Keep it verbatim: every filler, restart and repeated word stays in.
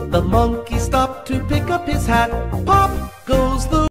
The monkey stopped to pick up his hat. Pop goes the